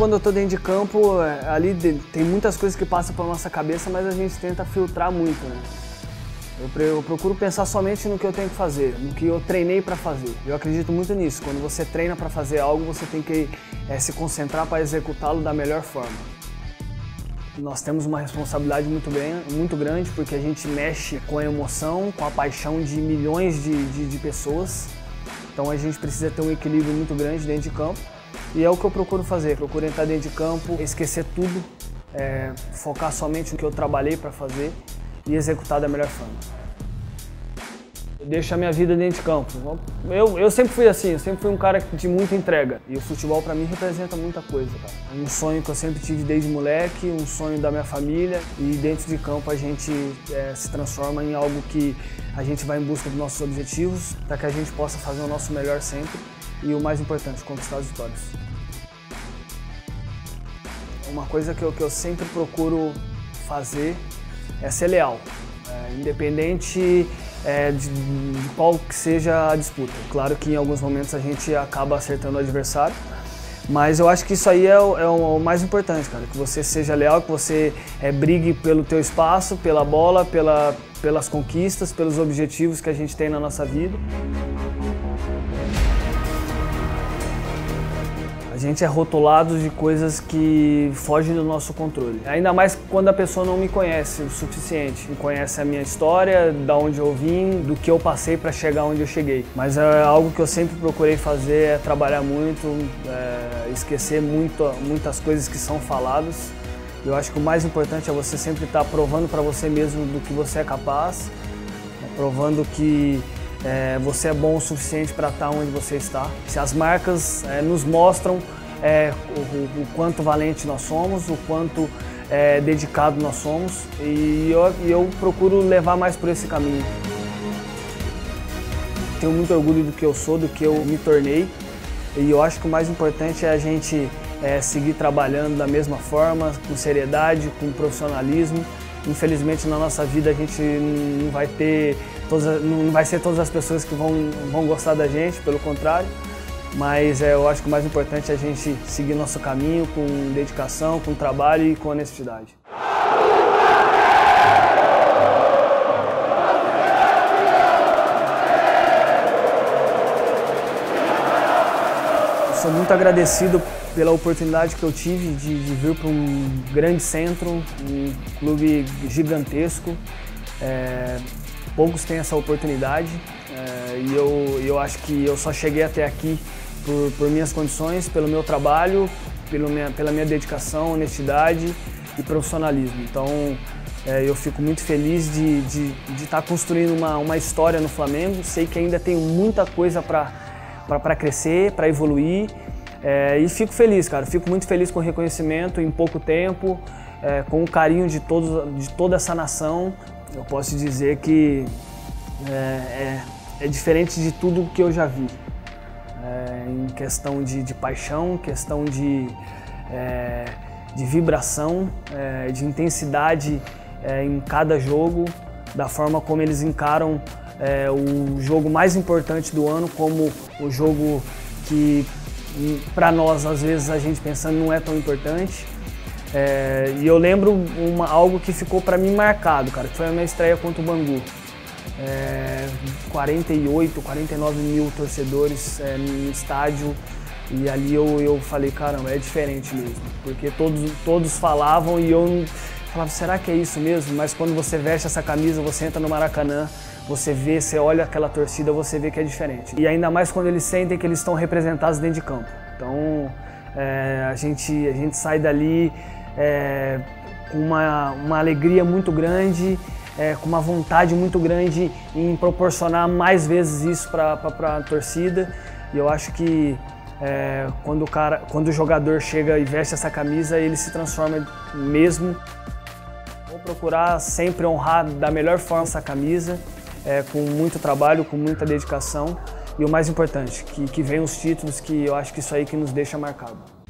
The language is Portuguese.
quando eu tô dentro de campo, ali tem muitas coisas que passam pela nossa cabeça, mas a gente tenta filtrar muito, né? Eu procuro pensar somente no que eu tenho que fazer, no que eu treinei para fazer. Eu acredito muito nisso. Quando você treina para fazer algo, você tem que se concentrar para executá-lo da melhor forma. Nós temos uma responsabilidade muito grande porque a gente mexe com a emoção, com a paixão de milhões de pessoas. Então a gente precisa ter um equilíbrio muito grande dentro de campo. E é o que eu procuro fazer. Procuro entrar dentro de campo, esquecer tudo, focar somente no que eu trabalhei para fazer e executar da melhor forma. Eu deixo a minha vida dentro de campo. Eu sempre fui assim, eu sempre fui um cara de muita entrega. E o futebol para mim representa muita coisa, cara. É um sonho que eu sempre tive desde moleque, um sonho da minha família. E dentro de campo a gente se transforma em algo que a gente vai em busca dos nossos objetivos, para que a gente possa fazer o nosso melhor sempre. E o mais importante, conquistar as vitórias. Uma coisa que eu sempre procuro fazer é ser leal, independente de qual que seja a disputa. Claro que em alguns momentos a gente acaba acertando o adversário, mas eu acho que isso aí é o mais importante, cara, que você seja leal, que você brigue pelo teu espaço, pela bola, pelas conquistas, pelos objetivos que a gente tem na nossa vida. A gente é rotulado de coisas que fogem do nosso controle. Ainda mais quando a pessoa não me conhece o suficiente. Não conhece a minha história, da onde eu vim, do que eu passei para chegar onde eu cheguei. Mas é algo que eu sempre procurei fazer, é trabalhar muito, esquecer muitas coisas que são faladas. Eu acho que o mais importante é você sempre estar provando para você mesmo do que você é capaz, provando que você é bom o suficiente para estar onde você está. Se as marcas nos mostram o quanto valente nós somos, o quanto dedicado nós somos, e eu procuro levar mais por esse caminho. Tenho muito orgulho do que eu sou, do que eu me tornei, e eu acho que o mais importante é a gente seguir trabalhando da mesma forma, com seriedade, com profissionalismo. Infelizmente na nossa vida a gente não vai ser todas as pessoas que vão gostar da gente, pelo contrário, mas eu acho que o mais importante é a gente seguir nosso caminho com dedicação, com trabalho e com honestidade. Sou muito agradecido pela oportunidade que eu tive de vir para um grande centro, um clube gigantesco. Poucos têm essa oportunidade e eu acho que eu só cheguei até aqui por minhas condições, pelo meu trabalho, pela minha dedicação, honestidade e profissionalismo. Então eu fico muito feliz de estar construindo uma história no Flamengo. Sei que ainda tenho muita coisa para crescer, para evoluir, e fico feliz, cara. Fico muito feliz com o reconhecimento em pouco tempo, com o carinho de toda essa nação. Eu posso dizer que é diferente de tudo que eu já vi, em questão de paixão, questão de vibração, de intensidade em cada jogo, da forma como eles encaram o jogo mais importante do ano, como o jogo que para nós às vezes a gente pensando não é tão importante. E eu lembro algo que ficou para mim marcado, cara, que foi a minha estreia contra o Bangu. 48, 49 mil torcedores no estádio, e ali eu falei, caramba, é diferente mesmo, porque todos falavam e eu falava, será que é isso mesmo? Mas quando você veste essa camisa, você entra no Maracanã, você olha aquela torcida, você vê que é diferente. E ainda mais quando eles sentem que eles estão representados dentro de campo. Então a gente sai dali com uma alegria muito grande, com uma vontade muito grande em proporcionar mais vezes isso para a torcida. E eu acho que quando o jogador chega e veste essa camisa, ele se transforma mesmo. Vou procurar sempre honrar da melhor forma essa camisa, com muito trabalho, com muita dedicação, e o mais importante, que venham os títulos, que eu acho que isso aí que nos deixa marcado.